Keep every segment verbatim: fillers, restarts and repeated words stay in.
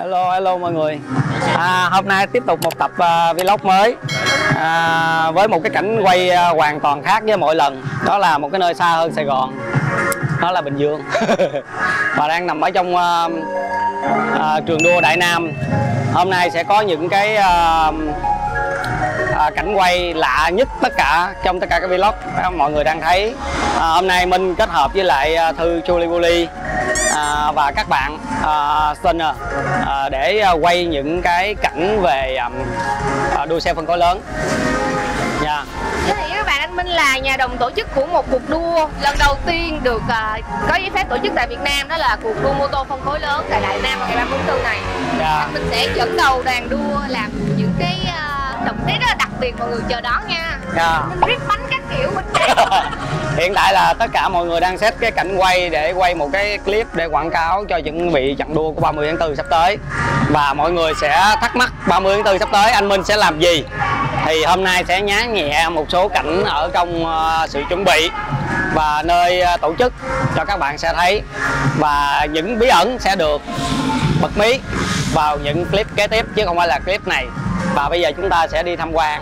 Hello, hello mọi người. À, hôm nay tiếp tục một tập uh, vlog mới à, với một cái cảnh quay uh, hoàn toàn khác với mọi lần. Đó là một cái nơi xa hơn Sài Gòn. Đó là Bình Dương. Và đang nằm ở trong uh, uh, trường đua Đại Nam. Hôm nay sẽ có những cái uh, uh, cảnh quay lạ nhất tất cả trong tất cả các vlog mọi người đang thấy. Uh, hôm nay Minh kết hợp với lại uh, Thư Chuli Buli À, và các bạn uh, Stunner uh, để uh, quay những cái cảnh về um, uh, đua xe phân khối lớn. Yeah. Giới thiệu với các bạn, anh Minh là nhà đồng tổ chức của một cuộc đua lần đầu tiên được uh, có giấy phép tổ chức tại Việt Nam, đó là cuộc đua mô tô phân khối lớn tại Đại Nam vào ngày ba mươi tháng tư này. Yeah. Anh Minh sẽ dẫn đầu đoàn đua làm những cái uh, động tác rất là đặc biệt mọi người chờ đón nha. Yeah. Mình rip bánh các kiểu bên đây. Hiện tại là tất cả mọi người đang set cái cảnh quay để quay một cái clip để quảng cáo cho chuẩn bị chặng đua của ba mươi tháng tư sắp tới. Và mọi người sẽ thắc mắc ba mươi tháng tư sắp tới anh Minh sẽ làm gì. Thì hôm nay sẽ nhá nhẹ một số cảnh ở trong uh, sự chuẩn bị và nơi uh, tổ chức cho các bạn sẽ thấy. Và những bí ẩn sẽ được bật mí vào những clip kế tiếp chứ không phải là clip này. Và bây giờ chúng ta sẽ đi tham quan.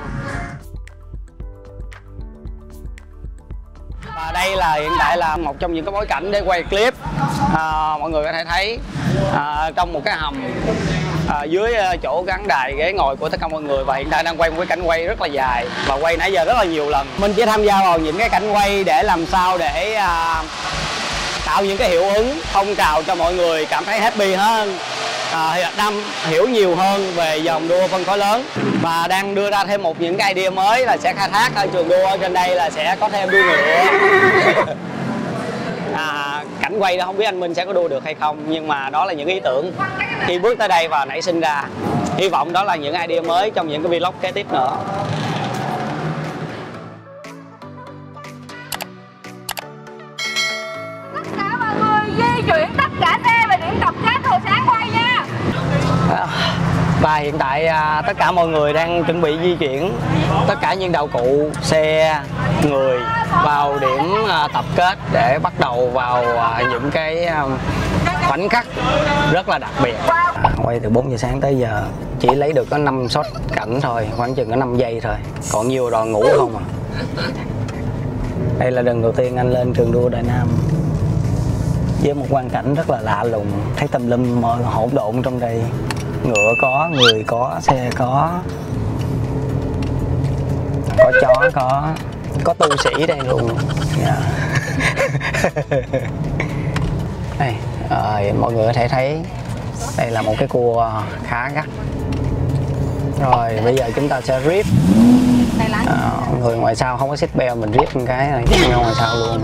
Và đây là hiện tại là một trong những cái bối cảnh để quay clip. À, mọi người có thể thấy à, trong một cái hầm à, dưới chỗ gắn đài ghế ngồi của tất cả mọi người. Và hiện tại đang quay một cái cảnh quay rất là dài và quay nãy giờ rất là nhiều lần. Mình chỉ tham gia vào những cái cảnh quay để làm sao để à, tạo những cái hiệu ứng phong trào cho mọi người cảm thấy happy hơn, à, Nam hiểu nhiều hơn về dòng đua phân khối lớn. Và đang đưa ra thêm một những cái idea mới là sẽ khai thác ở trường đua ở trên đây là sẽ có thêm đua ngựa. à, cảnh quay đó không biết anh Minh sẽ có đua được hay không, nhưng mà đó là những ý tưởng khi bước tới đây và nảy sinh ra. Hy vọng đó là những idea mới trong những cái vlog kế tiếp nữa. Tất cả mọi người di chuyển tất cả xe về điểm tập kết hồi sáng quay nha. Và hiện tại à, tất cả mọi người đang chuẩn bị di chuyển tất cả những đạo cụ, xe, người vào điểm à, tập kết để bắt đầu vào à, những cái à, khoảnh khắc rất là đặc biệt. Quay từ bốn giờ sáng tới giờ chỉ lấy được có năm shot cảnh thôi, khoảng chừng có năm giây thôi, còn nhiều đòi ngủ không à. Đây là lần đầu tiên anh lên trường đua Đại Nam với một quang cảnh rất là lạ lùng, thấy tùm lum mọi hỗn độn trong đây. Ngựa có, người có, xe có, có chó có, có tu sĩ đây luôn. Yeah. Đây, rồi, mọi người có thể thấy đây là một cái cua khá gắt. Rồi bây giờ chúng ta sẽ rip. À, người ngoài sau không có seat belt, mình rip một cái này ra ngoài sau luôn.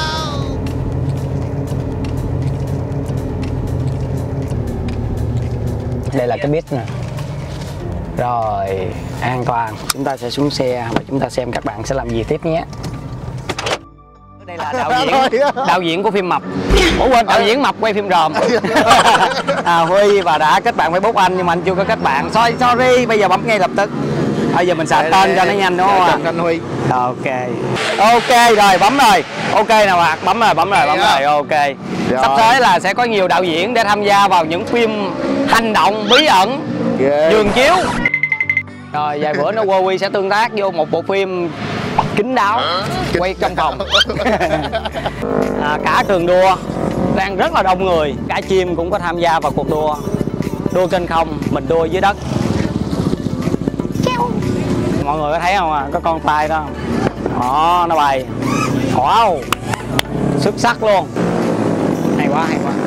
Đây là cái bit nè. Rồi, an toàn. Chúng ta sẽ xuống xe và chúng ta xem các bạn sẽ làm gì tiếp nhé. Đây là đạo diễn đạo diễn của phim Mập. Ủa quên, đạo diễn Mập quay phim Ròm. à, Huy và đã kết bạn Facebook anh nhưng mà anh chưa có kết bạn. Sorry, sorry, bây giờ bấm ngay lập tức. Bây giờ mình xài tên cho nó nhanh đúng không ạ? Anh Huy. Ok. Ok rồi, bấm rồi. Ok nào ạ, bấm rồi, bấm rồi, bấm rồi. Ok. Rồi. Sắp tới là sẽ có nhiều đạo diễn để tham gia vào những phim hành động bí ẩn, giường chiếu. Rồi vài bữa nữa Huawei sẽ tương tác vô một bộ phim kín đáo quay trong phòng. à, cả trường đua đang rất là đông người, cả chim cũng có tham gia vào cuộc đua. Đua trên không, mình đua dưới đất. Mọi người có thấy không à? Có con tay đó không? Đó, nó bay. Wow, xuất sắc luôn. Hay quá, hay quá.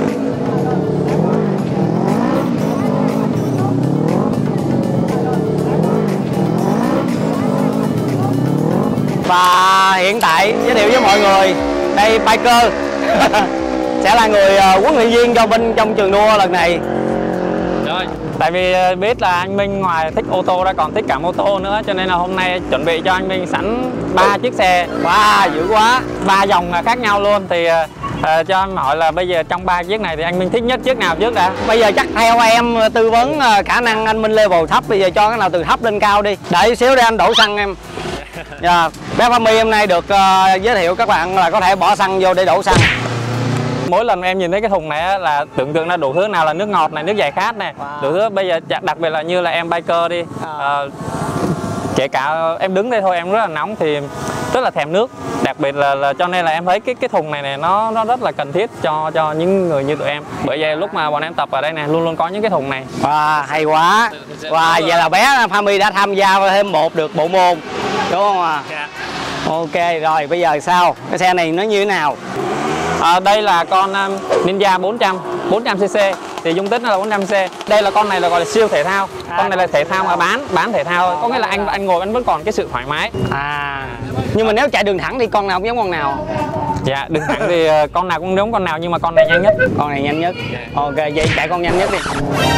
Và hiện tại giới thiệu với mọi người, đây biker sẽ là người uh, huấn luyện viên cho bên trong trường đua lần này. Rồi, tại vì biết là anh Minh ngoài thích ô tô ra còn thích cả mô tô nữa, cho nên là hôm nay chuẩn bị cho anh Minh sẵn ba chiếc xe. Wow, dữ quá. Ba dòng khác nhau luôn. Thì uh, cho em hỏi là bây giờ trong ba chiếc này thì anh Minh thích nhất chiếc nào trước đã? Bây giờ chắc theo em tư vấn uh, khả năng anh Minh level thấp, bây giờ cho cái nào từ thấp lên cao đi. Đợi xíu để anh đổ xăng em. Yeah. Bé Family hôm nay được uh, giới thiệu các bạn là có thể bỏ xăng vô để đổ xăng. Mỗi lần em nhìn thấy cái thùng này á, là tưởng tượng ra đủ thứ, nào là nước ngọt này, nước giải khát này, wow. đủ thứ. Bây giờ đặc biệt là như là em biker đi, à. uh, kể cả em đứng đây thôi em rất là nóng thì rất là thèm nước. Đặc biệt là, là cho nên là em thấy cái cái thùng này này nó nó rất là cần thiết cho cho những người như tụi em. Bởi vậy lúc mà bọn em tập ở đây này luôn luôn có những cái thùng này. Wow, hay quá. Wow, vậy là bé Phammy đã tham gia thêm một được bộ môn đúng không ạ? À? Ok, rồi bây giờ sao? Cái xe này nó như thế nào? À, đây là con um, Ninja bốn trăm, bốn trăm xê xê thì dung tích nó là bốn trăm xê xê. Đây là con này là gọi là siêu thể thao. À, con này là thể thao mà bán bán thể thao, có nghĩa là anh anh ngồi anh vẫn còn cái sự thoải mái. À. Nhưng mà nếu chạy đường thẳng thì con nào cũng giống con nào? Dạ, đường thẳng thì con nào cũng giống con nào nhưng mà con này nhanh nhất. Con này nhanh nhất. Ok, vậy chạy con nhanh nhất đi.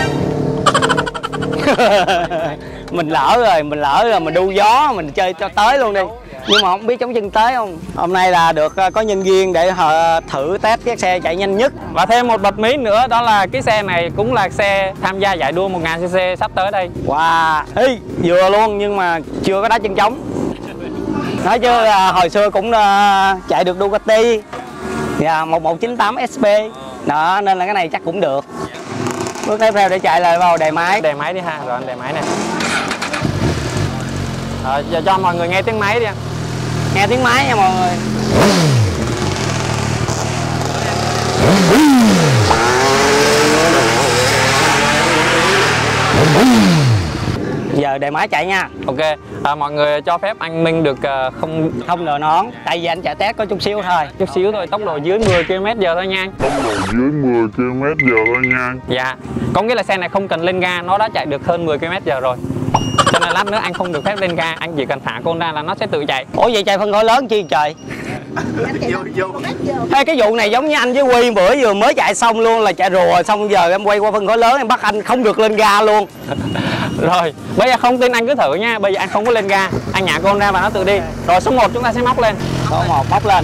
Mình lỡ rồi, mình lỡ rồi mình đu gió, mình chơi cho tới luôn đi. Nhưng mà không biết chống chân tới không. Hôm nay là được có nhân viên để họ thử test cái xe chạy nhanh nhất. Và thêm một bật mí nữa đó là cái xe này cũng là xe tham gia giải đua một nghìn xê xê sắp tới đây. Wow, Ê, vừa luôn nhưng mà chưa có đá chân trống. Nói chứ là hồi xưa cũng uh, chạy được Ducati và một một chín tám ét pê đó, nên là cái này chắc cũng được. Bước tiếp theo để chạy là vào đề máy. Đề máy đi ha, rồi anh đề máy này. Rồi, giờ cho mọi người nghe tiếng máy đi anh. Nghe tiếng máy nha mọi người. Giờ đề máy chạy nha. Ok, à, mọi người cho phép anh Minh được uh, không không đờ nón, tại vì anh chạy test có chút xíu thôi. Chút xíu thôi, tốc độ dưới mười ki lô mét giờ thôi nha. Tốc độ dưới mười ki lô mét giờ thôi nha. Dạ, có nghĩa là xe này không cần lên ga, nó đã chạy được hơn mười ki lô mét giờ rồi. Cho nên lát nữa anh không được phép lên ga, anh chỉ cần thả con ra là nó sẽ tự chạy. Ủa vậy chạy phân khối lớn chi trời? Ê, cái vụ này giống như anh với Huy bữa vừa mới chạy xong luôn, là chạy rùa xong giờ em quay qua phân khối lớn em bắt anh không được lên ga luôn. Rồi, bây giờ không tin anh cứ thử nha, bây giờ anh không có lên ga, anh nhả con ra và nó tự đi. Rồi số một chúng ta sẽ móc lên. Số một móc lên.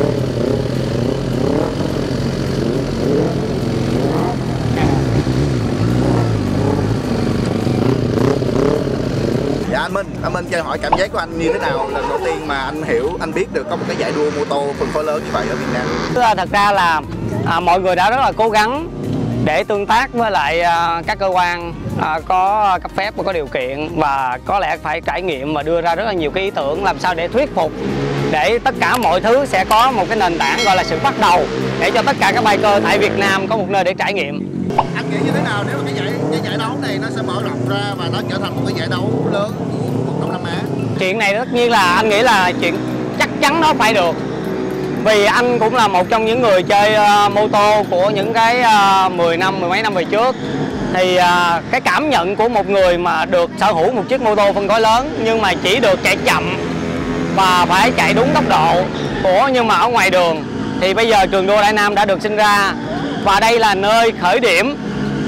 Dạ anh Minh, anh Minh cho hỏi cảm giác của anh như thế nào lần đầu tiên mà anh hiểu, anh biết được có một cái giải đua mô tô phân khối lớn như vậy ở Việt Nam? Thật ra là à, mọi người đã rất là cố gắng để tương tác với lại à, các cơ quan à, có cấp phép và có điều kiện, và có lẽ phải trải nghiệm và đưa ra rất là nhiều cái ý tưởng làm sao để thuyết phục, để tất cả mọi thứ sẽ có một cái nền tảng gọi là sự bắt đầu để cho tất cả các biker tại Việt Nam có một nơi để trải nghiệm. Anh nghĩ như thế nào nếu mà cái giải cái giải đấu này nó sẽ mở rộng ra và nó trở thành một cái giải đấu lớn của Đông Nam Á? Chuyện này tất nhiên là anh nghĩ là chuyện chắc chắn nó phải được. Vì anh cũng là một trong những người chơi uh, mô tô của những cái uh, mười năm, mười mấy năm về trước. Thì uh, cái cảm nhận của một người mà được sở hữu một chiếc mô tô phân khối lớn nhưng mà chỉ được chạy chậm và phải chạy đúng tốc độ của, nhưng mà ở ngoài đường thì bây giờ trường đua Đại Nam đã được sinh ra, và đây là nơi khởi điểm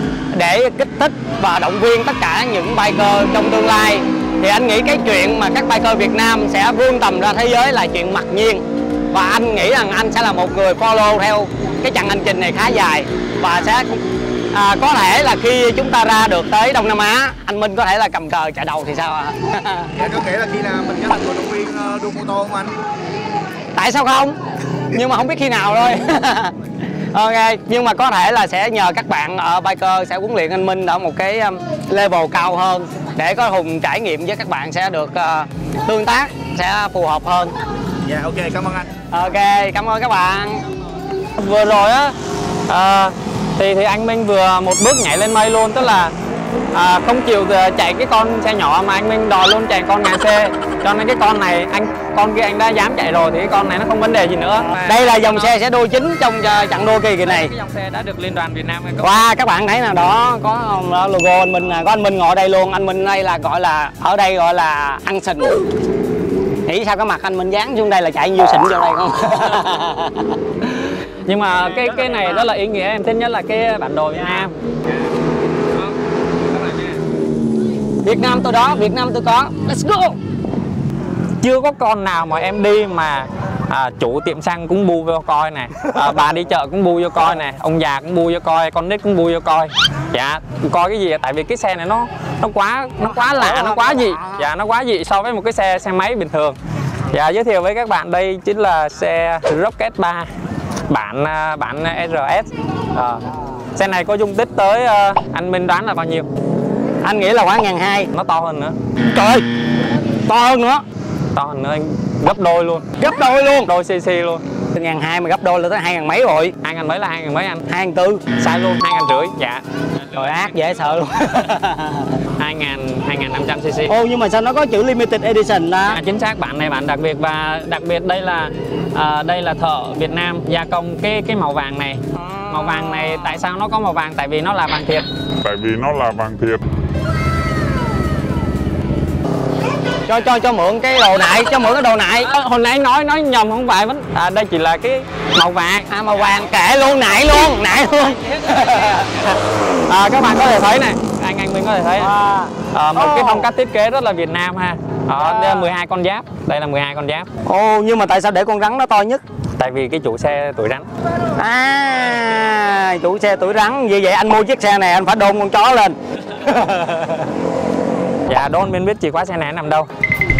để kích thích và động viên tất cả những biker trong tương lai. Thì anh nghĩ cái chuyện mà các biker Việt Nam sẽ vươn tầm ra thế giới là chuyện mặc nhiên, và anh nghĩ rằng anh sẽ là một người follow theo cái chặng hành trình này khá dài, và sẽ à, có thể là khi chúng ta ra được tới Đông Nam Á, anh Minh có thể là cầm cờ chạy đầu thì sao ạ? À? Dạ, có nghĩa là khi nào mình trở thành vận động viên uh, đua mô tô không anh? Tại sao không? Nhưng mà không biết khi nào thôi. Ok, nhưng mà có thể là sẽ nhờ các bạn ở biker sẽ huấn luyện anh Minh ở một cái level cao hơn để có Hùng trải nghiệm với các bạn sẽ được uh, tương tác sẽ phù hợp hơn. Dạ ok, cảm ơn anh. Ok, cảm ơn các bạn. Vừa rồi á à, thì thì anh Minh vừa một bước nhảy lên mây luôn, tức là à, không chịu chạy cái con xe nhỏ mà anh Minh đòi luôn chạy con ngàn xe. Cho nên cái con này anh con kia anh đã dám chạy rồi thì cái con này nó không vấn đề gì nữa. Đây là dòng xe sẽ đua chính trong chặng đua kỳ kỳ này. Cái dòng xe đã được Liên đoàn Việt Nam. Wow, các bạn thấy nào đó có logo anh Minh, có anh Minh ngồi đây luôn. Anh Minh đây là gọi là ở đây gọi là ăn xình. Nghĩ sao cái mặt anh Minh dán xuống đây là chạy nhiêu xịn vô đây không? Nhưng mà cái cái này rất là ý nghĩa, em thích nhất là cái bản đồ Việt Nam. Việt Nam tôi đó, Việt Nam tôi có. Let's go. Chưa có con nào mà em đi mà à, chủ tiệm xăng cũng bu vô coi này, à, bà đi chợ cũng bu vô coi này, ông già cũng bu vô coi, con nít cũng bu vô coi. Dạ, coi cái gì? Tại vì cái xe này nó nó quá nó quá lạ, nó quá dị. Dạ, nó quá dị so với một cái xe xe máy bình thường. Dạ, giới thiệu với các bạn đây chính là xe Rocket ba. bản bản R S. À, xe này có dung tích tới uh, anh Minh đoán là bao nhiêu? Anh nghĩ là khoảng ngàn hai. Nó to hơn nữa. Trời ơi, to hơn nữa. To hơn nữa, gấp đôi luôn. Gấp đôi luôn. Đôi cc luôn. Ngàn hai mà gấp đôi là tới hai ngàn mấy rồi. Hai ngàn mấy là hai ngàn mấy anh? Hai ngàn tư. Sai luôn, hai ngàn rưỡi. Dạ. Rồi ác dễ sợ luôn. hai ngàn, hai ngàn năm trăm cc. Ô nhưng mà sao nó có chữ limited edition đó? À, chính xác, bản này bản đặc biệt và đặc biệt đây là à, đây là thợ Việt Nam gia công cái cái màu vàng này. Màu vàng này tại sao nó có màu vàng? Tại vì nó là vàng thiệt. Tại vì nó là vàng thiệt. Cho cho cho mượn cái đồ nại, cho mượn cái đồ nại. À, hồi nãy nói nói nhầm không phải vẫn. À, đây chỉ là cái màu vàng. À màu vàng kệ luôn, nại luôn, nại luôn. À, các bạn có thể thấy này, anh anh Minh có thể thấy à. À, một oh. cái phong cách thiết kế rất là Việt Nam ha. Đó, đây là mười hai con giáp, đây là mười hai con giáp. Ồ, nhưng mà tại sao để con rắn nó to nhất? Tại vì cái chủ xe tuổi rắn. À, chủ xe tuổi rắn, vì vậy anh mua chiếc xe này anh phải đôn con chó lên. Dạ, đôn bên biết chìa khóa xe này nằm đâu?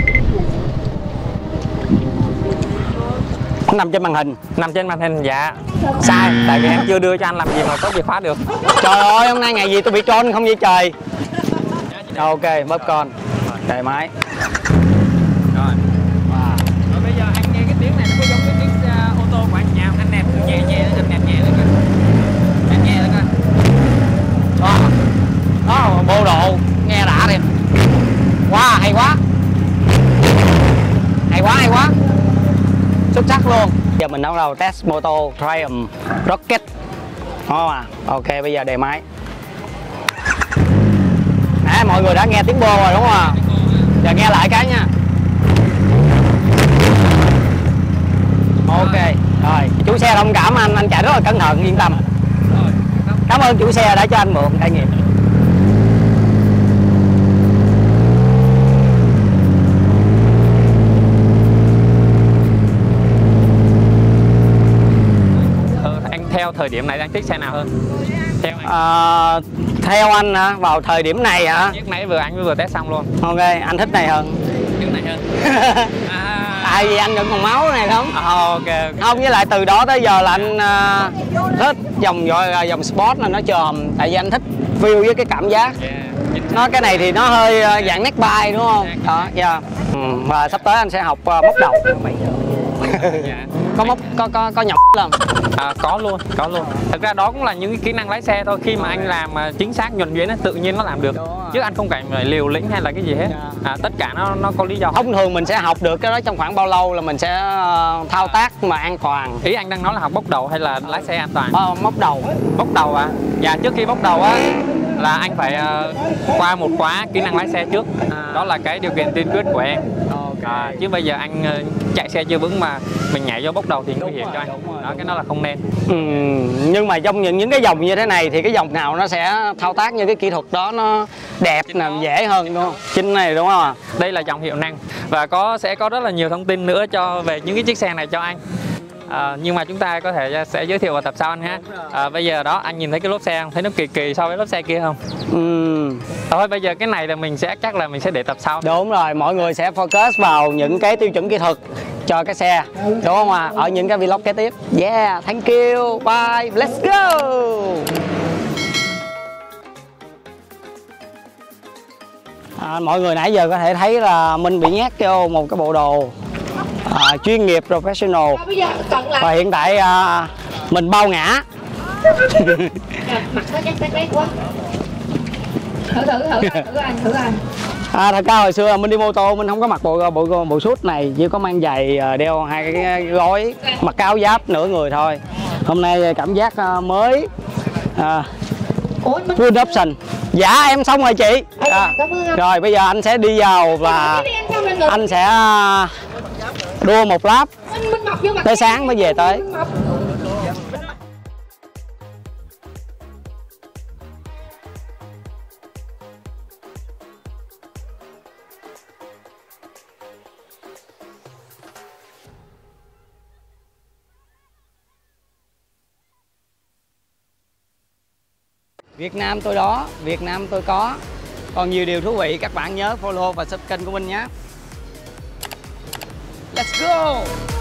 Nằm trên màn hình. Nằm trên màn hình, dạ. Sai, tại vì em chưa đưa cho anh làm gì mà có chìa khóa được. Trời ơi, hôm nay ngày gì tôi bị trôn không vậy trời. Ok, bóp con. Cài máy. Rồi. Wow. Rồi bây giờ anh nghe cái tiếng này nó có giống cái tiếng uh, ô tô của anh nhà không? Anh nẹp nhẹ nhẹ lên, nẹp nhẹ lên coi. Nẹp nhẹ lên coi. Đó. Đó, bộ đồ nghe đã đi. Wow, hay quá. Hay quá, hay quá. Xuất sắc luôn. Giờ mình bắt đầu test mô tô Triumph Rocket. Oh, à. Ok, bây giờ đề máy. À, mọi người đã nghe tiếng bô rồi đúng không ạ? Giờ nghe lại cái nha. Ok, rồi chủ xe thông cảm anh, anh chạy rất là cẩn thận, yên tâm. Cảm ơn chủ xe đã cho anh mượn trải nghiệm. Theo thời điểm này anh thích xe nào hơn? Theo anh, à, theo anh hả? Vào thời điểm này hả? Chiếc nãy vừa anh vừa test xong luôn. Ok, anh thích này hơn. Chiếc này hơn. À. Tại vì anh vẫn còn máu này không? À, ok, ok. Không, với lại từ đó tới giờ là anh uh, thích dòng gọi dòng sport là nó chồm. Tại vì anh thích feel với cái cảm giác. Yeah. Nó cái này thì nó hơi uh, dạng neck bike đúng không? Đó, yeah. Ừ, và sắp tới anh sẽ học uh, móc đầu. Yeah. Có móc có có có nhọc không? À, có luôn, có luôn. Thực ra đó cũng là những cái kỹ năng lái xe thôi. Khi mà anh làm mà chính xác nhuần nhuyễn tự nhiên nó làm được. Chứ anh không cần phải liều lĩnh hay là cái gì hết. À, tất cả nó nó có lý do. Thông thường mình sẽ học được cái đó trong khoảng bao lâu là mình sẽ uh, thao tác mà an toàn. Ý anh đang nói là học bốc đầu hay là lái xe an toàn? Ờ, móc đầu. Bốc đầu à? Dạ, trước khi bốc đầu á là anh phải uh, qua một khóa kỹ năng lái xe trước. À. Đó là cái điều kiện tiên quyết của em. Okay. À, chứ bây giờ anh uh, chạy xe chưa vững mà mình nhảy vô bốc đầu thì nguy hiểm cho anh. Đó, cái đó là không nên. Ừ, nhưng mà trong những những cái dòng như thế này thì cái dòng nào nó sẽ thao tác như cái kỹ thuật đó nó đẹp nè, dễ hơn đúng không? Chính này đúng không ạ? Đây là dòng hiệu năng và có sẽ có rất là nhiều thông tin nữa cho về những cái chiếc xe này cho anh. À, nhưng mà chúng ta có thể sẽ giới thiệu vào tập sau anh ha. À, bây giờ đó anh nhìn thấy cái lốp xe không? Thấy nó kỳ kỳ so với lốp xe kia không? Ừ. Thôi bây giờ cái này là mình sẽ chắc là mình sẽ để tập sau. Đúng rồi, mọi người sẽ focus vào những cái tiêu chuẩn kỹ thuật cho cái xe đúng không ạ? À? Ở những cái vlog kế tiếp. Yeah, thank you, bye, let's go. À, mọi người nãy giờ có thể thấy là mình bị nhét vô một cái bộ đồ à, chuyên nghiệp professional và hiện tại à, mình bao ngã. Mặt nó chắc bé quá. Thử thử thử thử anh thử anh. À, thật ra hồi xưa mình đi mô tô mình không có mặc bộ bộ bộ suit này, chỉ có mang giày đeo hai cái gói, mặc cái áo giáp nửa người thôi. Hôm nay cảm giác mới à, full option. Dạ em xong rồi chị. À, rồi bây giờ anh sẽ đi vào và anh sẽ đua một lap tới sáng mới về tới. Việt Nam tôi đó, Việt Nam tôi có. Còn nhiều điều thú vị, các bạn nhớ follow và subscribe kênh của mình nhé. Let's go!